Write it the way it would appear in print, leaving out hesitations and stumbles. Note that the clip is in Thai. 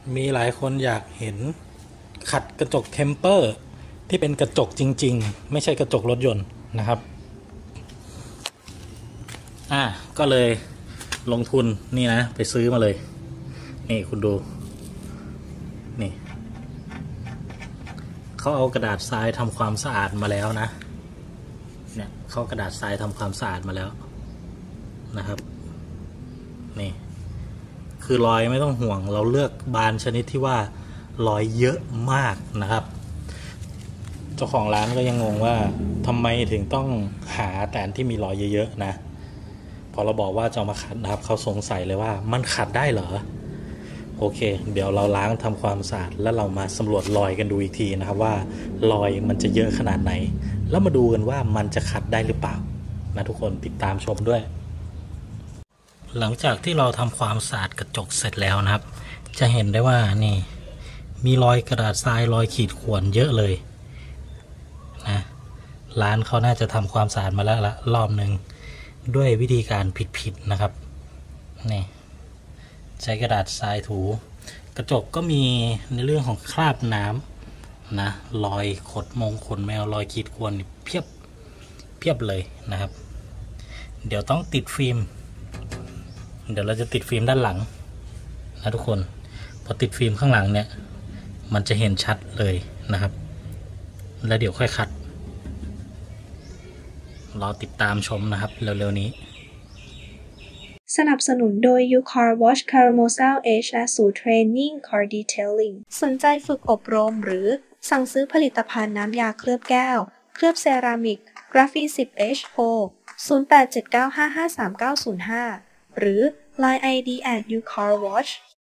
มีหลายคนอยากเห็นขัดกระจกเทมเปอร์ที่เป็นกระจกจริงๆไม่ใช่กระจกรถยนต์นะครับก็เลยลงทุนนี่นะไปซื้อมาเลยนี่คุณดูนี่เขาเอากระดาษทรายทำความสะอาดมาแล้วนะเนี่ยเขากระดาษทรายทำความสะอาดมาแล้วนะครับนี่คือรอยไม่ต้องห่วงเราเลือกบานชนิดที่ว่ารอยเยอะมากนะครับเจ้าของร้านก็ยังงงว่าทำไมถึงต้องหาแต่อันที่มีรอยเยอะๆนะพอเราบอกว่าจะเอามาขัดนะครับเขาสงสัยเลยว่ามันขัดได้เหรอโอเคเดี๋ยวเราล้างทำความสะอาดแล้วเรามาสำรวจรอยกันดูอีกทีนะครับว่ารอยมันจะเยอะขนาดไหนแล้วมาดูกันว่ามันจะขัดได้หรือเปล่านะทุกคนติดตามชมด้วยหลังจากที่เราทำความสะอาดกระจกเสร็จแล้วนะครับจะเห็นได้ว่านี่มีรอยกระดาษทรายรอยขีดข่วนเยอะเลยนะร้านเขาน่าจะทำความสะอาดมาแล้วละรอบหนึ่งด้วยวิธีการผิดๆนะครับนี่ใช้กระดาษทรายถูกระจกก็มีในเรื่องของคราบน้ำนะรอยขดแมวรอยขีดข่วนเพียบเลยนะครับเดี๋ยวต้องติดฟิล์มเดี๋ยวเราจะติดฟิล์มด้านหลังนะทุกคนพอติดฟิล์มข้างหลังเนี่ยมันจะเห็นชัดเลยนะครับแล้วเดี๋ยวค่อยคัดรอติดตามชมนะครับเร็วๆนี้สนับสนุนโดย UCAR Wash Caramosal Edge และศูนย์ Training Car Detailing สนใจฝึกอบรมหรือสั่งซื้อผลิตภัณฑ์น้ำยาเคลือบแก้วเคลือบเซรามิกกราฟี10 H O 0879553905 หรือ Line ID @UCARWash